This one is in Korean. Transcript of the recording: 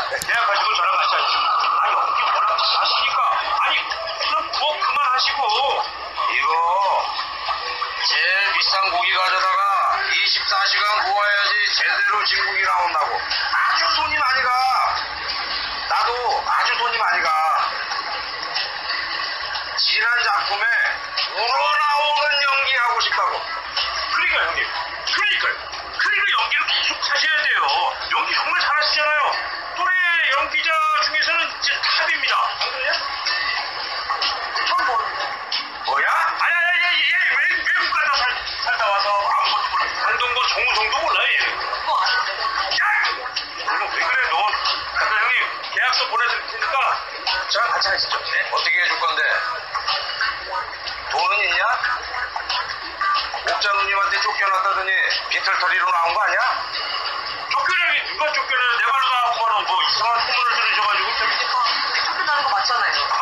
계약하시고 저랑 같이 하시죠. 아, 연기 워낙 잘하시니까. 아니, 그럼 부엌 그만하시고. 이거 제일 비싼 고기 가져다가 24시간 구워야지 제대로 진국이 나온다고. 아주 손이 많이 가. 나도 아주 손이 많이 가. 지난 작품에 우러나오는 연기하고 싶다고. 그러니까 형님. 그러니까 연기를 계속 하셔야 돼요. 연기 정말 잘하시잖아요. 또래 연기자 중에서는 이제 탑입니다. 뭐야? 얘 외국 갔다 살다 와서 아무것도 모르고 강동건 정우성도 몰라 얘. 야! 너 왜 그래 너? 그러니까 형님 계약서 보내드릴 테니까 저랑 같이 하시죠. 네? 어떻게 해줄 건데? 돈은 있냐? 옥자 누님한테 쫓겨났다더니 빈털터리로 나온 거 아니야? 쫓겨나기 누가 쫓겨나요? 내 말로 나왔구만은 뭐 이상한 소문을 들으셔가지고 쫓겨나는 거 맞잖아요.